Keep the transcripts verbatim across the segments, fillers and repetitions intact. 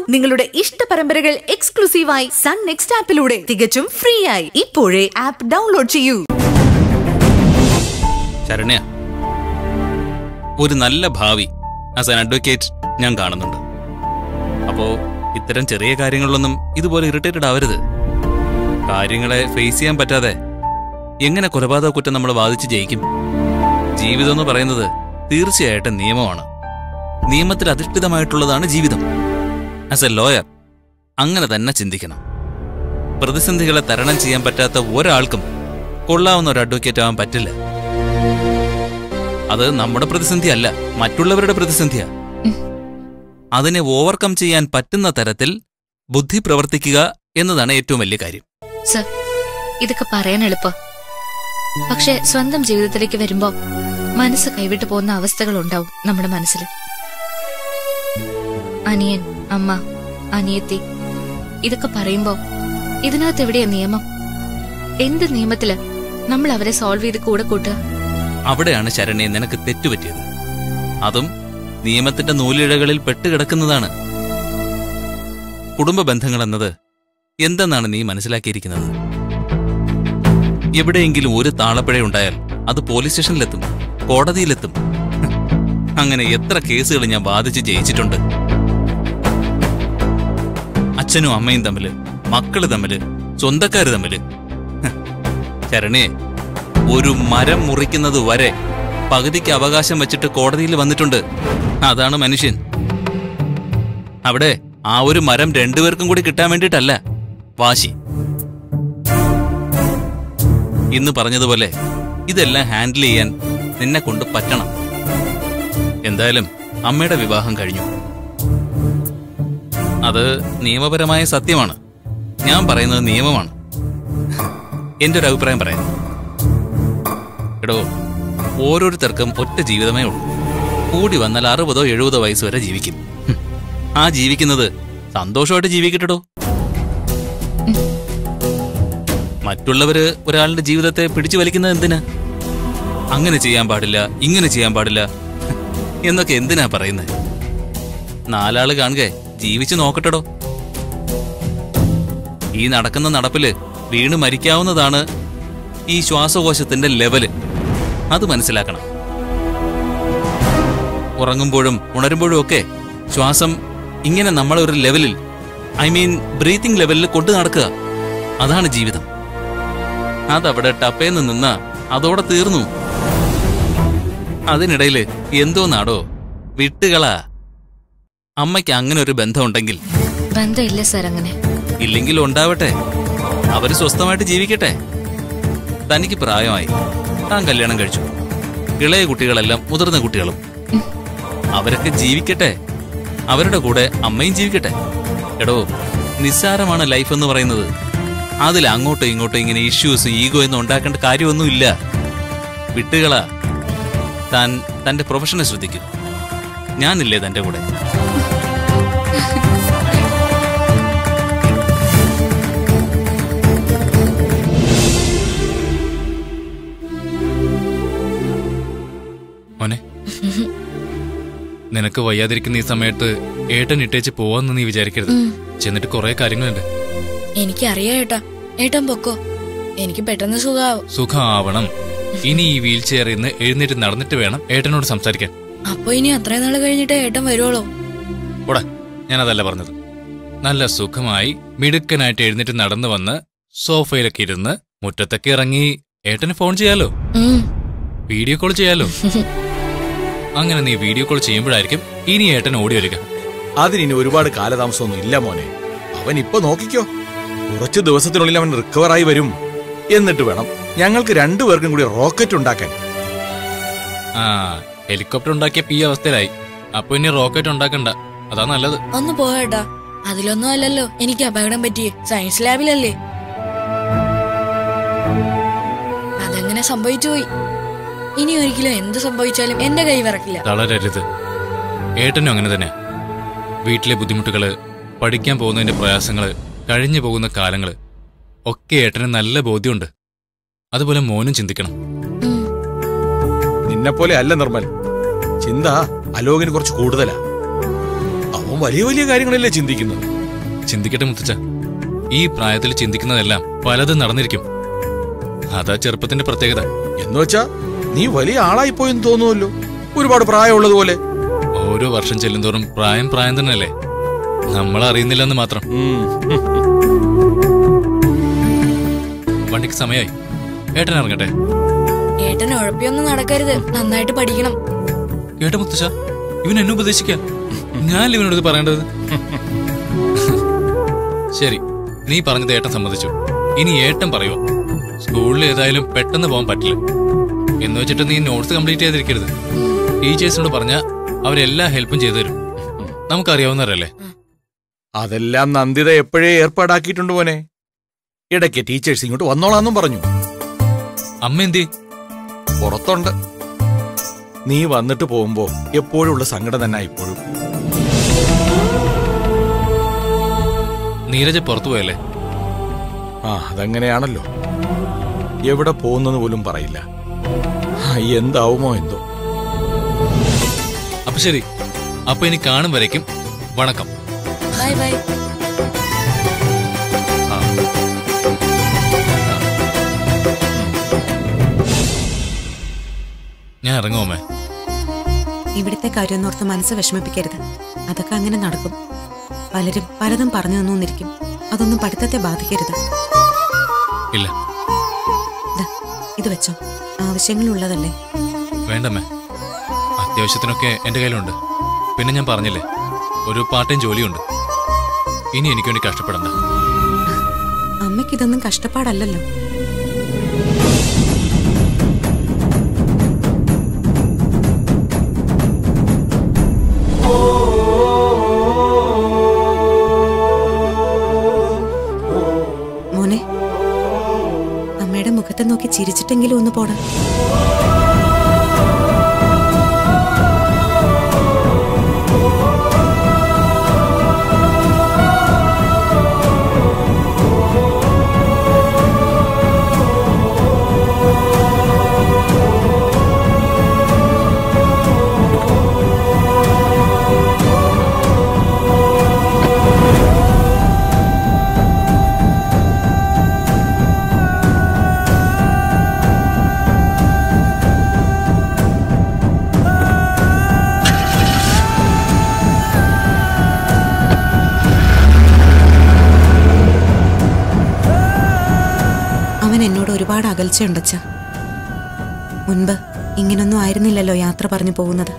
നിങ്ങളുടെ ഇഷ്ട പരമ്പരകൾ എക്സ്ക്ലൂസീവായി സൺ നെക്സ്റ്റ് ആപ്പിലൂടെ തികച്ചും ഫ്രീ ആയി ഇപ്പോഴേ ആപ്പ് ഡൗൺലോഡ് ചെയ്യൂ. ശരണ്യ, ഒരു നല്ല ഭാവി ആസ് ആൻ അഡ്വക്കേറ്റ് ഞാൻ കാണുന്നുണ്ട്. അപ്പോ ഇത്തരം ചെറിയ കാര്യങ്ങളിലൊന്നും ഇതുപോലെ ഇറിറ്റേറ്റഡ് ആവരുത്. കാര്യങ്ങളെ ഫേസ് ചെയ്യാൻ പറ്റാതെ എങ്ങനെ കൊലപാതക കുറ്റം നമ്മൾ വാദിച്ച് ജയിക്കും? ജീവിതം എന്ന് പറയുന്നത് തീർച്ചയായിട്ടും നിയമമാണ്. നിയമത്തിൽ അധിഷ്ഠിതമായിട്ടുള്ളതാണ് ജീവിതം. ആസ് എ ലോയർ അങ്ങനെ തന്നെ ചിന്തിക്കണം. പ്രതിസന്ധികളെ തരണം ചെയ്യാൻ പറ്റാത്ത ഒരാൾക്കും കൊള്ളാവുന്ന ഒരു അഡ്വക്കേറ്റ് ആവാൻ പറ്റില്ല. അത് നമ്മുടെ പ്രതിസന്ധി അല്ല, മറ്റുള്ളവരുടെ പ്രതിസന്ധിയാ. അതിനെ ഓവർകം ചെയ്യാൻ പറ്റുന്ന തരത്തിൽ ബുദ്ധി പ്രവർത്തിക്കുക എന്നതാണ് ഏറ്റവും വലിയ കാര്യം. സർ, ഇതൊക്കെ പറയാൻ എളുപ്പം. പക്ഷെ സ്വന്തം ജീവിതത്തിലേക്ക് വരുമ്പോ മനസ്സ് കൈവിട്ടു പോകുന്ന അവസ്ഥകൾ ഉണ്ടാവും നമ്മുടെ മനസ്സിൽ. അനിയൻ, അമ്മ, അനിയത്തി ഇതൊക്കെ പറയുമ്പോ ഇതിനകത്ത് എവിടെയാ നിയമം? എന്ത് നിയമത്തില് നമ്മൾ അവരെ സോൾവ് ചെയ്ത് കൂടെ കൂട്ടുക? അവിടെയാണ് ശരണ്യെ നിനക്ക് തെറ്റുപറ്റിയത്. അതും നിയമത്തിന്റെ നൂലിഴകളിൽ പെട്ടുകിടക്കുന്നതാണ്. കുടുംബ ബന്ധങ്ങൾ എന്നത് എന്തെന്നാണ് നീ മനസ്സിലാക്കിയിരിക്കുന്നത്? എവിടെയെങ്കിലും ഒരു താളപ്പിഴയുണ്ടായാൽ അത് പോലീസ് സ്റ്റേഷനിലെത്തും, കോടതിയിലെത്തും. അങ്ങനെ എത്ര കേസുകൾ ഞാൻ വാദിച്ച് ജയിച്ചിട്ടുണ്ട്. അച്ഛനും അമ്മയും തമ്മില്, മക്കള് തമ്മില്, സ്വന്തക്കാര് തമ്മില്. ശരണ്യെ, ഒരു മരം മുറിക്കുന്നത് വരെ പകുതിക്ക് അവകാശം വെച്ചിട്ട് കോടതിയിൽ വന്നിട്ടുണ്ട്. അതാണ് മനുഷ്യൻ. അവിടെ ആ ഒരു മരം രണ്ടുപേർക്കും കൂടി കിട്ടാൻ വേണ്ടിയിട്ടല്ല, വാശി. ഇന്ന് പറഞ്ഞതുപോലെ ഇതെല്ലാം ഹാൻഡിൽ ചെയ്യാൻ നിന്നെ കൊണ്ട് പറ്റണം. എന്തായാലും അമ്മയുടെ വിവാഹം കഴിഞ്ഞു. അത് നിയമപരമായ സത്യമാണ്. ഞാൻ പറയുന്നത് നിയമമാണ്. എന്റെ ഒരു അഭിപ്രായം പറയാം. എടോ, ഓരോരുത്തർക്കും ഒറ്റ ജീവിതമേ ഉള്ളൂ. കൂടി വന്നാൽ അറുപതോ എഴുപതോ വയസ്സ് വരെ ജീവിക്കും. ആ ജീവിക്കുന്നത് സന്തോഷമായിട്ട് ജീവിക്കട്ടോ. മറ്റുള്ളവര് ഒരാളുടെ ജീവിതത്തെ പിടിച്ചു വലിക്കുന്നത് എന്തിനാ? അങ്ങനെ ചെയ്യാൻ പാടില്ല, ഇങ്ങനെ ചെയ്യാൻ പാടില്ല എന്നൊക്കെ എന്തിനാ പറയുന്നത്? നാലാള് കാണുക, ജീവിച്ചു നോക്കട്ടോ. ഈ നടക്കുന്ന നടപ്പില് വീണ് മരിക്കാവുന്നതാണ് ഈ ശ്വാസകോശത്തിന്റെ ലെവല്. അത് മനസ്സിലാക്കണം. ഉറങ്ങുമ്പോഴും ഉണരുമ്പോഴും ഒക്കെ ശ്വാസം ഇങ്ങനെ നമ്മളൊരു ലെവലിൽ, ഐ മീൻ ബ്രീത്തിങ് ലെവലിൽ കൊണ്ടു നടക്കുക. അതാണ് ജീവിതം. അതവിടെ ടപ്പേന്ന് നിന്നാ അതോടെ തീർന്നു. അതിനിടയില് എന്തോ നാടോ വിട്ടുകളാ. അമ്മയ്ക്ക് അങ്ങനെ ഒരു ബന്ധമുണ്ടെങ്കിൽ ബന്ധമില്ല സർ. അങ്ങനെ ഇല്ലെങ്കിൽ ഉണ്ടാവട്ടെ, അവര് സ്വസ്ഥമായിട്ട് ജീവിക്കട്ടെ. തനിക്ക് പ്രായമായി, താൻ കല്യാണം കഴിച്ചു. ഇളയ കുട്ടികളെല്ലാം മുതിർന്ന കുട്ടികളും. അവരൊക്കെ ജീവിക്കട്ടെ, അവരുടെ കൂടെ അമ്മയും ജീവിക്കട്ടെ. എടോ, നിസ്സാരമാണ് ലൈഫ് എന്ന് പറയുന്നത്. അതിൽ അങ്ങോട്ടോ ഇങ്ങോട്ടോ ഇങ്ങനെ ഇഷ്യൂസ്, ഈഗോ ഒന്നും ഉണ്ടാക്കേണ്ട കാര്യമൊന്നുമില്ല. വിട്ടുകളാ. താൻ തന്റെ പ്രൊഫഷനെ ശ്രദ്ധിക്കും. ഞാനില്ലേ തന്റെ കൂടെ? മോനെ, നിനക്ക് വയ്യാതിരിക്കുന്ന ഈ സമയത്ത് ഏട്ടൻ ഇട്ടേച്ച് പോവാന്ന് നീ വിചാരിക്കരുത്. ചെന്നിട്ട് കുറെ കാര്യങ്ങളുണ്ട്. എനിക്കറിയാം ഏട്ടാ. ഏട്ടൻ പൊക്കോ, എനിക്ക് പെട്ടെന്ന് സുഖാവും. സുഖമാവണം. ഇനി ഈ വീൽ ചെയറിൽ നിന്ന് എഴുന്നേറ്റ് നടന്നിട്ട് വേണം ഏട്ടനോട് സംസാരിക്കാൻ. അപ്പൊ ഇനി അത്രയും നാൾ കഴിഞ്ഞിട്ട് ഏട്ടൻ വരുവോളോ? ഓടാ, ഞാനതല്ല പറഞ്ഞത്. നല്ല സുഖമായി മിടുക്കനായിട്ട് എഴുന്നേറ്റ് നടന്നു വന്ന് സോഫയിലൊക്കെ ഇരുന്ന് മുറ്റത്തൊക്കെ ഇറങ്ങി ഏട്ടന് ഫോൺ ചെയ്യാലോ, വീഡിയോ കോൾ ചെയ്യാലോ. അങ്ങനെ നീ വീഡിയോ കോൾ ചെയ്യുമ്പോഴായിരിക്കും ഇനി ഏട്ടൻ ഓടി വരിക. അതിനി ഒരുപാട് കാലതാമസമൊന്നും ഇല്ല മോനെ. അവൻ ഇപ്പൊ നോക്കിക്കോ, കുറച്ചു ദിവസത്തിനുള്ളിൽ അവൻ റിക്കവറായി വരും. എന്നിട്ട് വേണം ഞങ്ങൾക്ക് രണ്ടുപേർക്കും കൂടി റോക്കറ്റ് ഉണ്ടാക്കാൻ. ആ, ഹെലികോപ്റ്റർ ഉണ്ടാക്കിയപ്പോ ഈ അവസ്ഥയിലായി. അപ്പൊ ഇനി റോക്കറ്റ് ഉണ്ടാക്കണ്ട, അതാ നല്ലത്. ഒന്ന് പോയേട്ടാ, അതിലൊന്നും അല്ലല്ലോ എനിക്ക് അപകടം പറ്റിയേ. സയൻസ് ലാബിലല്ലേ. അതങ്ങനെ സംഭവിച്ചു പോയി. ഇനി ഒരിക്കലും എന്ത് സംഭവിച്ചാലും എന്റെ കൈ വിറക്കില്ല. തളരരുത്. ഏട്ടനും അങ്ങനെ തന്നെ. വീട്ടിലെ ബുദ്ധിമുട്ടുകള്, പഠിക്കാൻ പോകുന്നതിന്റെ പ്രയാസങ്ങള്, കഴിഞ്ഞു പോകുന്ന കാലങ്ങള് ഒക്കെ ഏട്ടന് നല്ല ബോധ്യമുണ്ട്. അതുപോലെ മോനും ചിന്തിക്കണം. നിന്നെപ്പോലെ അല്ല നിർമ്മൽ. ചിന്ത അലോകിന് കുറച്ച് കൂടുതലാ. അവൻ അവൻ വലിയ വലിയ കാര്യങ്ങളല്ലേ ചിന്തിക്കുന്നത്. ചിന്തിക്കട്ടെ മുത്തച്ഛ, ഈ പ്രായത്തിൽ ചിന്തിക്കുന്നതെല്ലാം പലതും നടന്നിരിക്കും. അതാ ചെറുപ്പത്തിന്റെ പ്രത്യേകത. എന്നുവെച്ചാ നീ വലിയ ആളായി പോയെന്ന് തോന്നുമല്ലോ, ഒരുപാട് പ്രായമുള്ളതുപോലെ. ഓരോ വർഷം ചെല്ലുന്തോറും പ്രായം പ്രായം തന്നെയല്ലേ, നമ്മൾ അറിയുന്നില്ലെന്ന് മാത്രം. വണ്ടിക്ക് സമയമായി, ഏട്ടൻ ഇറങ്ങട്ടെ. ഏട്ടൻ ഉഴപ്പിയൊന്നും നടക്കരുത്, നന്നായിട്ട് പഠിക്കണം. കേട്ട മുത്തശ്ശ, ഇവൻ എന്നെ ഉപദേശിക്കാം. ഞാനല്ലേ ഇവനോട് ഇത് പറയേണ്ടത്? ശരി, നീ പറഞ്ഞത് ഏട്ടൻ സമ്മതിച്ചു. ഇനി ഏട്ടൻ പറയുമോ? സ്കൂളിൽ ഏതായാലും പെട്ടെന്ന് പോകാൻ പറ്റില്ല എന്ന് വെച്ചിട്ട് നീ നോട്ട്സ് കംപ്ലീറ്റ് ചെയ്തിരിക്കരുത്. ടീച്ചേഴ്സിനോട് പറഞ്ഞാൽ അവരെല്ലാ ഹെൽപ്പും ചെയ്തു തരും. നമുക്കറിയാവുന്നവരല്ലേ. അതെല്ലാം നന്ദിത എപ്പോഴേ ഏർപ്പാടാക്കിയിട്ടുണ്ട് മോനെ. ഇടയ്ക്ക് ടീച്ചേഴ്സ് ഇങ്ങോട്ട് വന്നോളാന്നും പറഞ്ഞു. അമ്മ എന്തി? പുറത്തുണ്ട്. നീ വന്നിട്ട് പോകുമ്പോ എപ്പോഴുള്ള സങ്കടം തന്നെ ഇപ്പോഴും. നീരജ പുറത്തു പോയല്ലേ? ആ, അതങ്ങനെയാണല്ലോ. എവിടെ പോകുന്നെന്ന് പോലും പറയില്ല. എന്താവുമോ എന്തോ. അപ്പൊ ശരി, അപ്പൊ ഇനി കാണും വരയ്ക്കും വണക്കം. Bye bye. ഞാൻ ഇറങ്ങുമേ. ഇവിടുത്തെ കാര്യം ഓർത്ത് മനസ്സ് വിഷമിപ്പിക്കരുത്. അതൊക്കെ അങ്ങനെ നടക്കും. പലരും പലതും പറഞ്ഞു തന്നൂന്നിരിക്കും. അതൊന്നും പഠിത്തത്തെ ബാധിക്കരുത്. ഇല്ല, ഇത് വെച്ചോ, ആവശ്യങ്ങളുള്ളതല്ലേ. വേണ്ടമ്മേ, അത്യാവശ്യത്തിനൊക്കെ എന്റെ കയ്യിലുണ്ട്. പിന്നെ ഞാൻ പറഞ്ഞില്ലേ, ഒരു പാർട്ട് ടൈം ജോലിയുണ്ട്. ഇനി എനിക്ക് വേണ്ടി കഷ്ടപ്പെടണ്ട. അമ്മയ്ക്കിതൊന്നും കഷ്ടപ്പാടല്ലല്ലോ. മോനെ, അമ്മയുടെ മുഖത്തെ നോക്കി ചിരിച്ചിട്ടെങ്കിലും ഒന്ന് പോടാ. എന്നോട് ഒരുപാട് അകൽച്ചയുണ്ടച്ച. മുൻപ് ഇങ്ങനൊന്നും ആയിരുന്നില്ലല്ലോ യാത്ര പറഞ്ഞു പോകുന്നത്.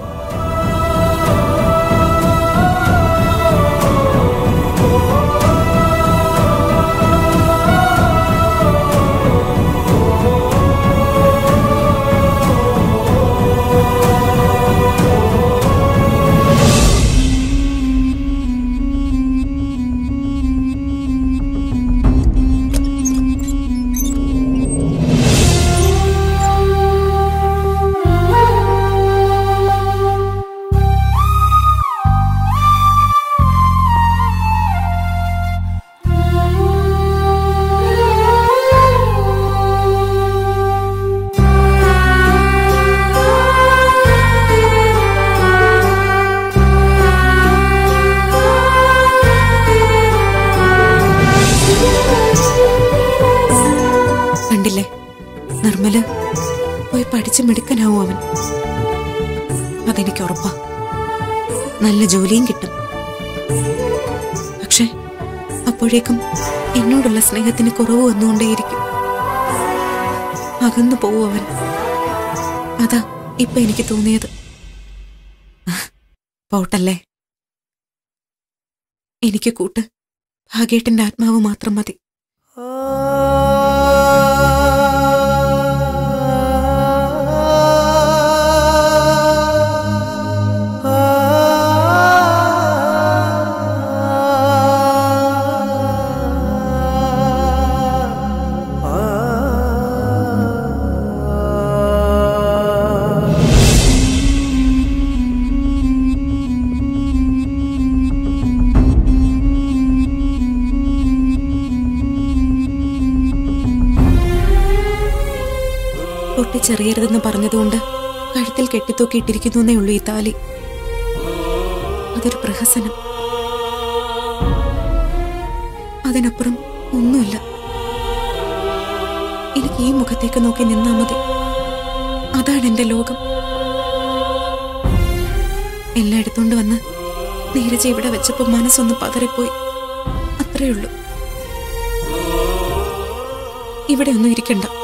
കണ്ടില്ലേ, നിർമ്മല് പോയി പഠിച്ച് മിടുക്കനാവും അവൻ. അതെനിക്ക് ഉറപ്പാ. നല്ല ജോലിയും കിട്ടും. പക്ഷെ അപ്പോഴേക്കും എന്നോടുള്ള സ്നേഹത്തിന് കുറവ് വന്നുകൊണ്ടേയിരിക്കും. അകന്നു പോവും അവൻ. അതാ ഇപ്പൊ എനിക്ക് തോന്നിയത്. പോട്ടല്ലേ, എനിക്ക് കൂട്ട് ഭാഗ്യേട്ടന്റെ ആത്മാവ് മാത്രം മതി. പൊട്ടിച്ചെറിയരുതെന്ന് പറഞ്ഞതുകൊണ്ട് കഴുത്തിൽ കെട്ടിത്തൂക്കിയിട്ടിരിക്കുന്നേ ഉള്ളൂ ഈ താലി. അതൊരു പ്രഹസനം. അതിനപ്പുറം ഒന്നുമില്ല. എനിക്ക് ഈ മുഖത്തേക്ക് നോക്കി നിന്നാ മതി. അതാണ് എന്റെ ലോകം. എല്ലായിടത്തോണ്ട് വന്ന് നീരജ ഇവിടെ വെച്ചപ്പോ മനസ്സൊന്ന് പതറിപ്പോയി. അത്രേ ഉള്ളൂ. ഇവിടെ ഒന്നും ഇരിക്കണ്ട.